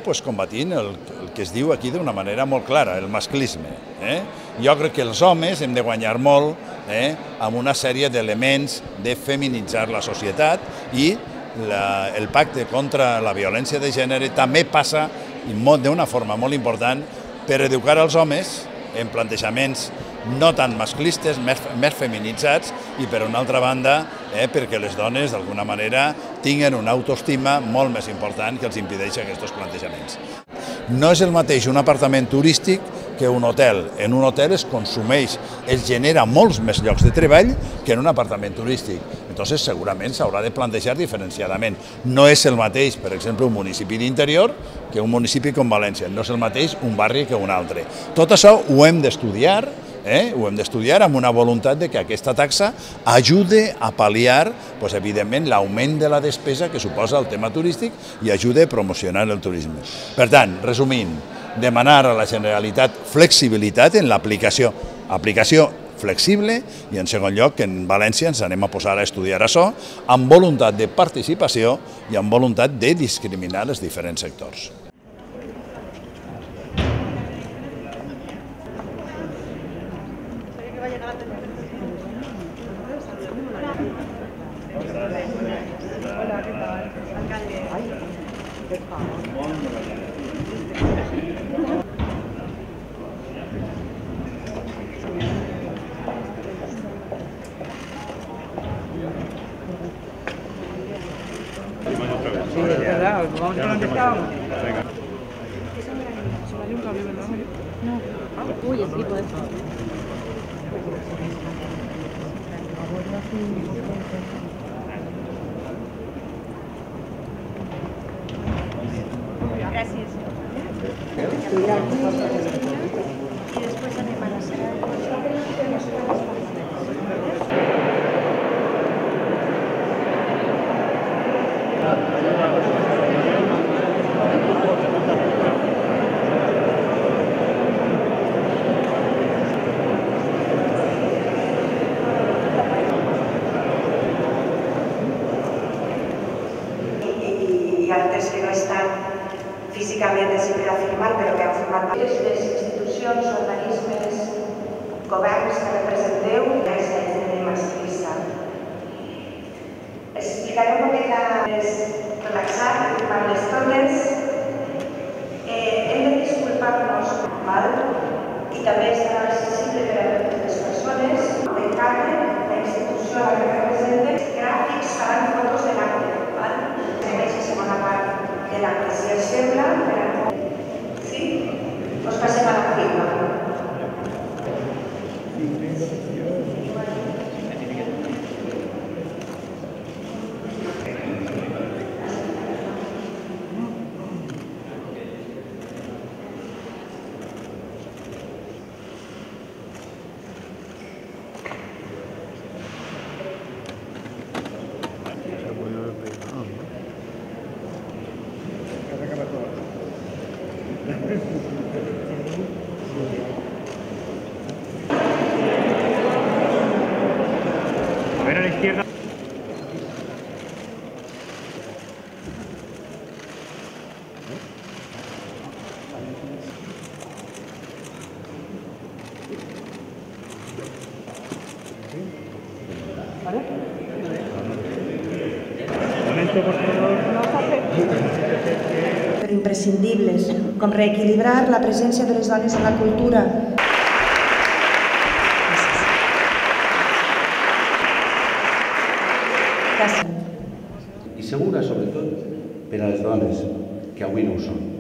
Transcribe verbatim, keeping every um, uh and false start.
pues, combatint el, el que es diu aquí d'una manera molt clara, el masclisme. Eh? Jo crec que els homes hem de guanyar molt eh, amb una sèrie d'elements de feminitzar la societat i la, el pacte contra la violència de gènere també passa d'una forma molt important per educar els homes en plantejaments no tan masclistes, més, més feminitzats, i per una altra banda, eh, perquè les dones d'alguna manera tinguen una autoestima molt més important que els impedeixi aquests plantejaments. No és el mateix un apartament turístic que un hotel. En un hotel es consumeix, es genera molts més llocs de treball que en un apartament turístic. Entonces, segurament s'haurà de plantejar diferenciadament. No és el mateix, per exemple, un municipi d'interior que un municipi com València. No és el mateix un barri que un altre. Tot això ho hem d'estudiar, eh? ho hem d'estudiar amb una voluntat de que aquesta taxa ajude a pal·liar, pues, evidentment, l'augment de la despesa que suposa el tema turístic i ajude a promocionar el turisme. Per tant, resumint, demanar a la Generalitat flexibilitat en l'aplicació. Aplicació flexible i, en segon lloc, que en València ens anem a posar a estudiar això amb voluntat de participació i amb voluntat de discriminar els diferents sectors. Sí, es verdad, vamos a donde estábamos. Solo hay un cable, ¿verdad? No. Uy, el tipo de esto. Gracias. Y después anem a la sala de consulta. Y antes que no están físicamente sí per a firmar, però que han format part de les institucions, organismes, governs que representeu i la gènere masclista. Explicaré un poquet més relaxat, firmar les totes. Hem de disculpar-nos mal i també estar accessible per a totes les persones. El càrrec, la institució a la que representen, gràfics faran fotos de l'acte. Segueix la segona part de l'acte. Si els sembla, sí? Doncs passem a la firma. A ver a la izquierda. ¿Vale? Momento, por favor. Però imprescindibles, com reequilibrar la presència de les dones en la cultura. I segura, sobretot, per a les dones, que avui no ho són.